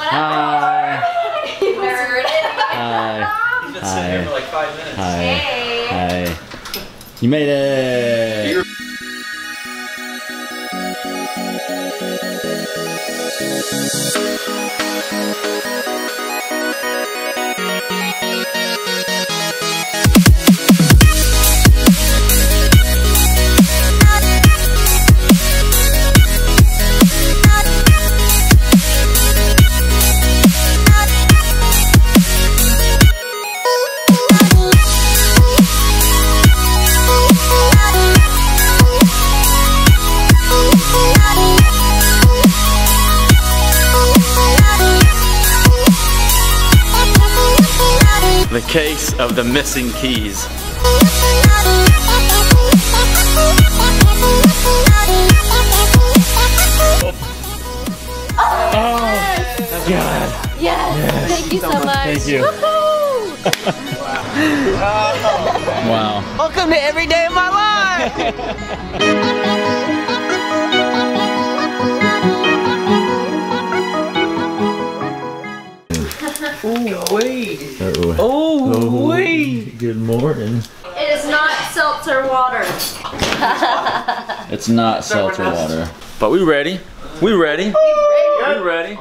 Hi. Nerd. Hi. You've been sitting here for like 5 minutes. Hi. Hey. Hi. You made it. The case of the missing keys. God. Yes. Thank you so much. Thank you. Wow. Welcome to every day of my life. Oh wait. Oh wait. Good morning. It is not seltzer water. It's not seltzer water. But we ready. We ready. We ready.